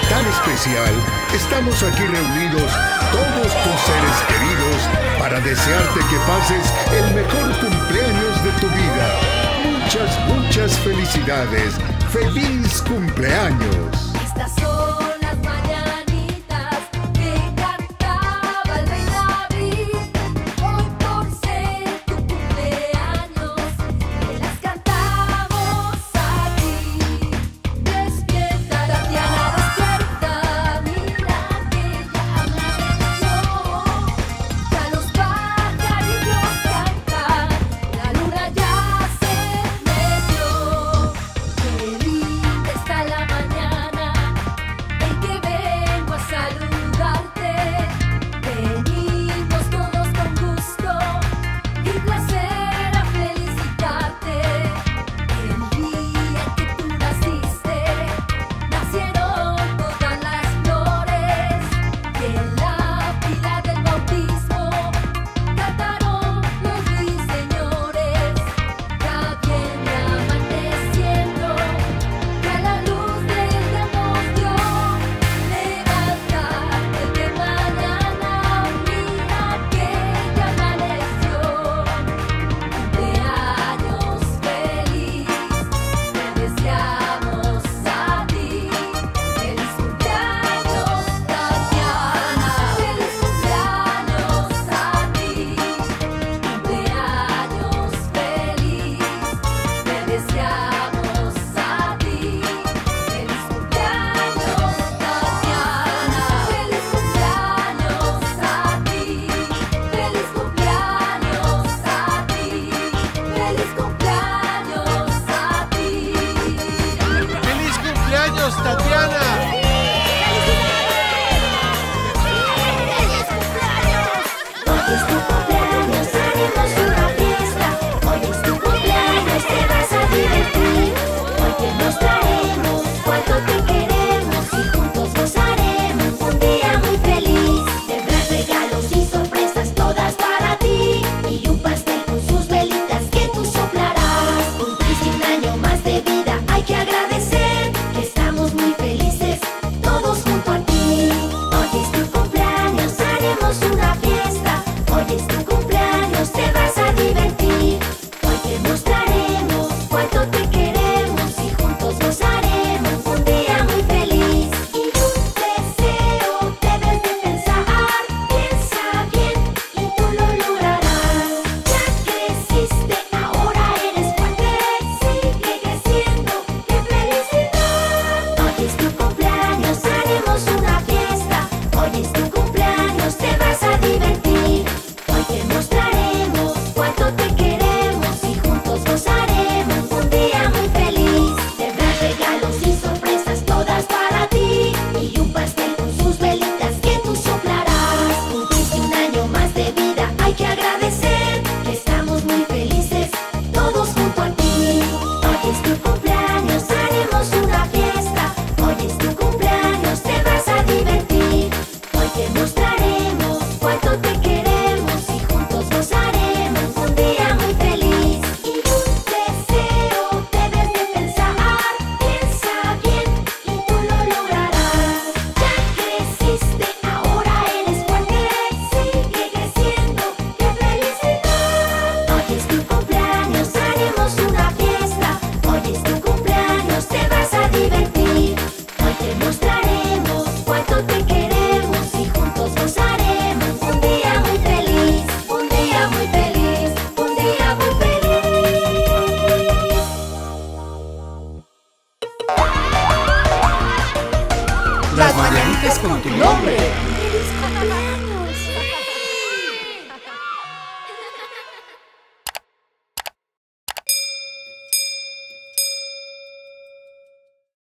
tan especial, estamos aquí reunidos todos tus seres queridos para desearte que pases el mejor cumpleaños de tu vida. Muchas, muchas felicidades. ¡Feliz cumpleaños! Estas son las mañanitas que cantaba el rey David. Hoy por ser tu cumpleaños, te las cantamos a ti. Despierta, Tatiana, despierta. Mira que ya amaneció. Ya los pajarillos cantan, la luna ya se metió. Qué linda está la mañana en que vengo a saludarte. Venimos todos con gusto y placer a felicitarte. El día en que tú naciste, nacieron todas las flores. Y en la pila del bautismo cantaron los ruiseñores. Ya viene amaneciendo, ya la luz del día nos dio. Levántate que mañana, mira que ya amaneció. Cumpleaños feliz, te deseamos a ti. Feliz cumpleaños, Tatiana. Feliz cumpleaños a ti. Cumpleaños feliz, te deseamos a ti. Feliz cumpleaños, Tatiana. Feliz cumpleaños a ti. Feliz cumpleaños a ti. Feliz cumpleaños a ti. ¡Feliz cumpleaños, Tatiana! Hoy es tu cumpleaños, haremos una fiesta. Hoy es tu cumpleaños, te vas a divertir. Hoy te mostraremos cuánto te queremos y juntos gozaremos un día muy feliz. Tendrás regalos y sorpresas todas para ti y un pastel con sus velitas que tú soplarás. Cumpliste un año más de vida, hay que agradecer que estamos muy felices todos junto a ti. Hoy es tu cumpleaños, haremos una fiesta. Hoy es tu cumpleaños, te vas a divertir. Hoy te mostraremos cuánto te queremos y juntos gozaremos un día muy feliz. Y un deseo debes de pensar, piensa bien y tú lo lograrás. Ya creciste, ahora eres fuerte, sigue creciendo, qué felicidad. Hoy es tu cumpleaños, haremos una fiesta. Hoy es tu cumpleaños, te vas a divertir. Hoy te mostraremos cuánto te queremos y juntos gozaremos un día muy feliz. Tendrás regalos y sorpresas todas para ti y un pastel con sus velitas que tú soplarás. Cumpliste un año más de vida, hay que agradecer que estamos muy felices todos junto a ti. Hoy es tu cumpleaños, haremos una fiesta. Hoy es tu cumpleaños, te vas a divertir. Hoy te mostraremos cuánto te queremos y juntos gozaremos un día muy feliz. Y un deseo debes de pensar, piensa bien y tú lo lograrás. Ya creciste, ahora eres fuerte, sigue creciendo, qué felicidad. Hoy es tu cumpleaños, haremos una fiesta. Hoy es tu cumpleaños, te vas a divertir. Hoy te mostraremos cuánto te queremos y juntos gozaremos un día muy feliz. Un día muy feliz, un día muy feliz. Las mañanitas con tu nombre.